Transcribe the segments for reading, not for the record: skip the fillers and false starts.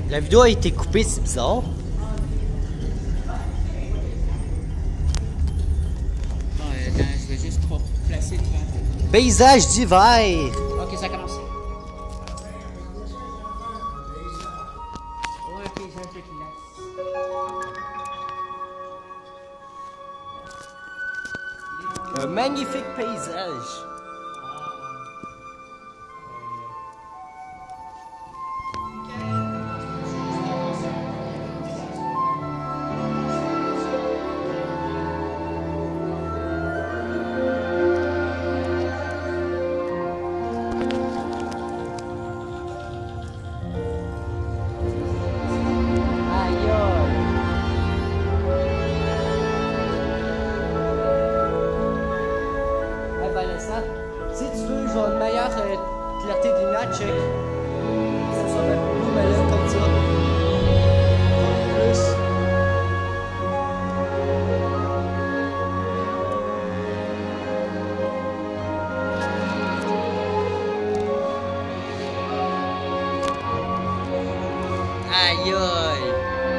La vidéo a été coupée, c'est bizarre. Attends, je vais juste placer devant. Paysage d'hiver. Ok, ça a commencé. Ouais, paysage de glace. Un magnifique paysage. Si tu veux, je vais une meilleure clarté de lumière, check. Ça sera même plus, mais là, comme ça. Plus. Aïe aïe.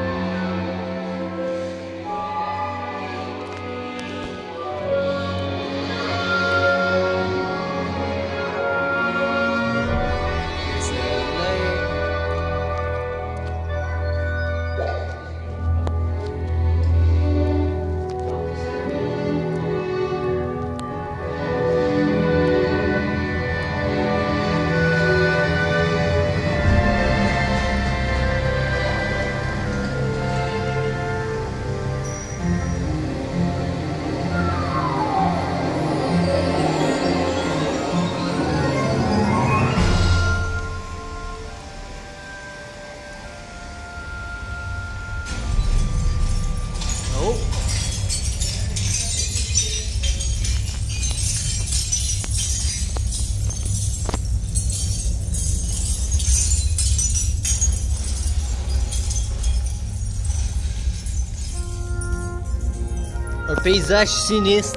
Un paysage sinistre.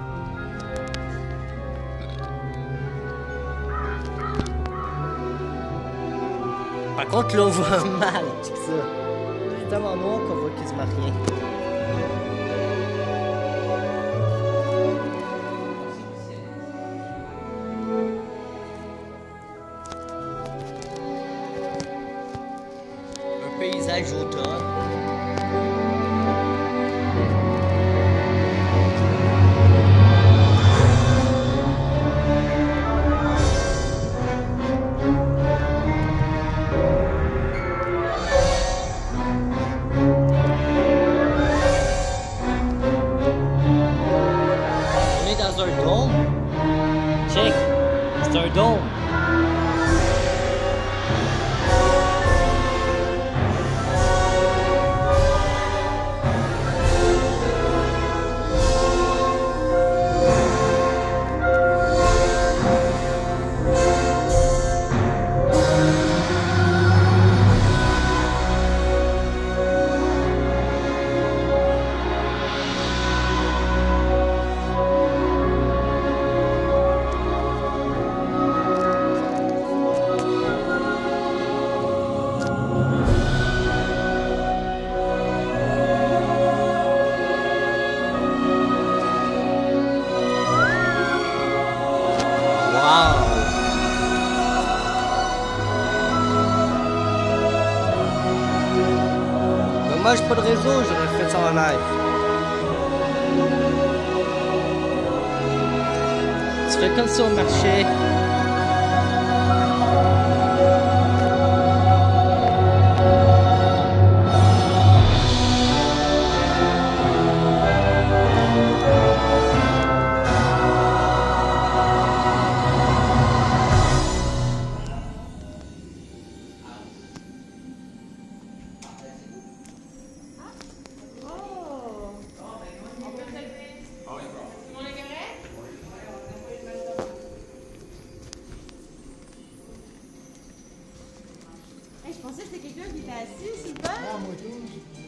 Par contre, là, on voit mal. C'est ça. C'est tellement noir qu'on voit quasiment rien. Un paysage automne. Dans un dôme. Check. C'est un dôme. Moi, j'ai pas de réseau, j'aurais fait ça en live. Tu fais comme si on marchait. Je pensais que c'était quelqu'un qui était assis sur le banc. Ah, moi tout.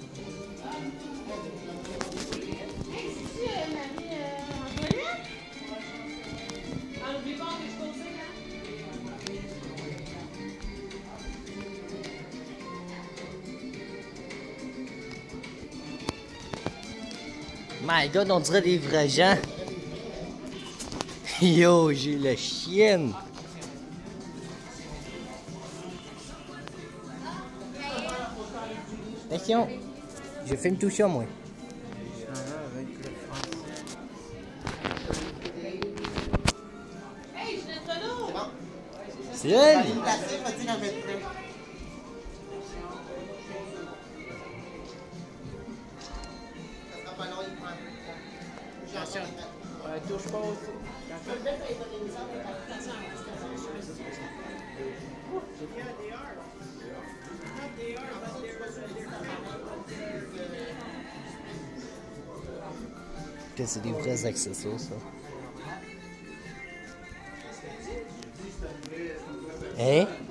Hey, c'est-tu Marie-Antoinette? Ah, n'oublie pas, on est exposé, hein? My God, on dirait des vrais gens. Yo, j'ai la chienne. Attention, je filme tout ça, moi. Hey, je l'ai de l'eau! C'est elle! Attention. Touche pas au tout. Que c'est des vrais accessoires, ça. Hein?